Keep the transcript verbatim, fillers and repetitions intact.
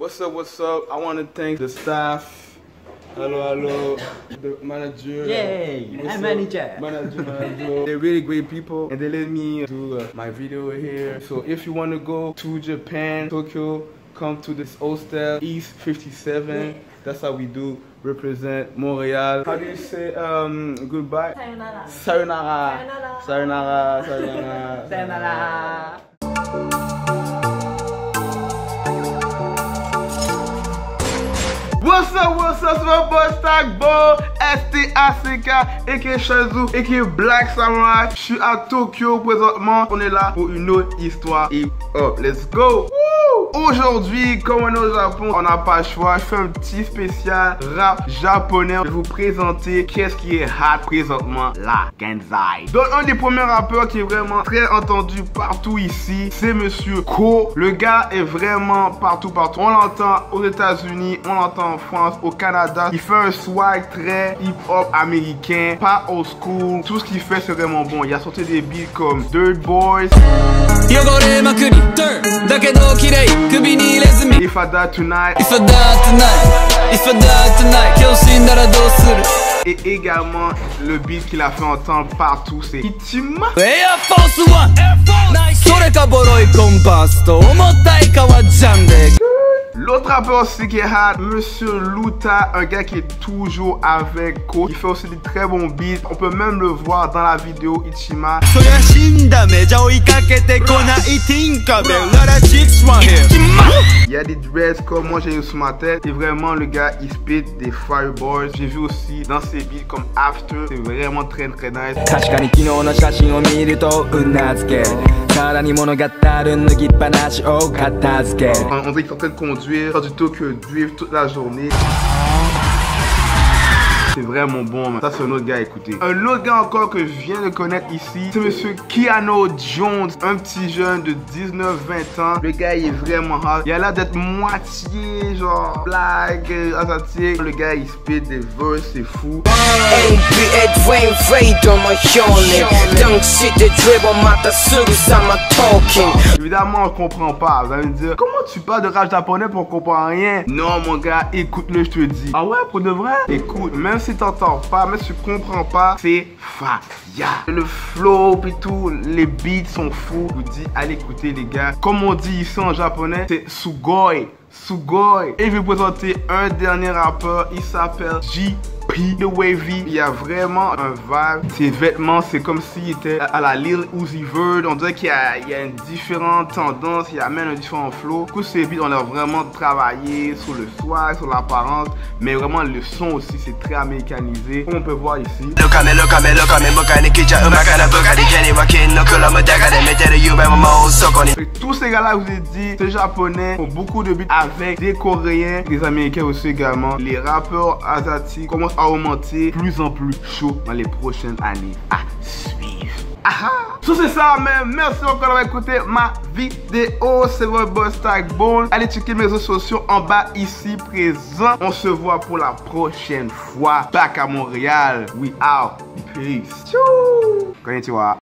What's up, what's up? I want to thank the staff. Hello, hello. The manager. Yay! I'm manager. Manager, manager. They're really great people and they let me do uh, my video here. So if you want to go to Japan, Tokyo, come to this hostel, East fifty-seven. Yeah. That's how we do represent Montreal. How do you say um, goodbye? Sayonara. Sayonara. Sayonara. Sayonara. Sayonara. What's up, what's up, c'est mon boy Stackbo, S T A C K, aka Shazoo, aka Black Samurai. Je suis à Tokyo présentement. On est là pour une autre histoire hip hop. Let's go! Aujourd'hui, comme on est au Japon, on n'a pas le choix. Je fais un petit spécial rap japonais. Je vais vous présenter qu'est-ce qui est hot présentement là, Genzai. Donc, un des premiers rappeurs qui est vraiment très entendu partout ici, c'est Monsieur Ko. Le gars est vraiment partout, partout. On l'entend aux États-Unis, on l'entend en France, au Canada. Il fait un swag très hip-hop américain, pas old school. Tout ce qu'il fait, c'est vraiment bon. Il a sorti des beats comme Dirt Boys. If I Die Tonight. If I Die Tonight. If I Die Tonight. Et également, le beat qu'il a fait entendre partout, c'est Itima. Air Force One. L'autre rappeur aussi qui est hot, Monsieur Luta, un gars qui est toujours avec Ko. Il fait aussi des très bons beats. On peut même le voir dans la vidéo Ichima. Il y a des dreads comme moi j'ai eu sur ma tête. Et vraiment le gars il spit des fireballs. J'ai vu aussi dans ses beats comme After. C'est vraiment très très nice. On dirait qu'il est en train de conduire, faire du Tokyo Drift toute la journée. C'est vraiment bon, man. Ça, c'est un autre gars, écoutez. Un autre gars encore que je viens de connaître ici, c'est Monsieur Keanu Jones. Un petit jeune de dix-neuf vingt ans. Le gars, il est vraiment hot. Il a l'air d'être moitié, genre, blague, asiatique. Le gars, il spit des verses, c'est fou. Évidemment, on comprend pas. Vous allez me dire, comment tu parles de rap japonais pour qu'on comprend rien? Non, mon gars, écoute-le, je te dis. Ah ouais, pour de vrai? Écoute, même si t'entends pas, même si tu comprends pas, c'est faya. Le flow puis tout, les beats sont fous. Je vous dis, allez écouter les gars. Comme on dit ici en japonais, c'est Sugoi. Sugoi. Et je vais vous présenter un dernier rappeur, il s'appelle J P The Wavy. Il y a vraiment un vibe. Ses vêtements, c'est comme s'il était à la Lil Uzi Vert. On dirait qu'il y a, il y a une différente tendance, il amène un différent flow. Du coup, ces beats, on a vraiment travaillé sur le swag, sur l'apparence, mais vraiment le son aussi, c'est très américanisé. Comme on peut voir ici. Tous ces gars-là, je vous ai dit, c'est japonais, font beaucoup de beats avec des Coréens, des Américains aussi également. Les rappeurs asiatiques commencent à augmenter plus en plus chaud dans les prochaines années à suivre. Ah so c'est ça même, merci encore d'avoir écouté ma vidéo, c'est votre boss Stackbo. Allez checker mes réseaux sociaux en bas ici présent. On se voit pour la prochaine fois. Back à Montréal, we out, peace. Tchou. Konnichiwa.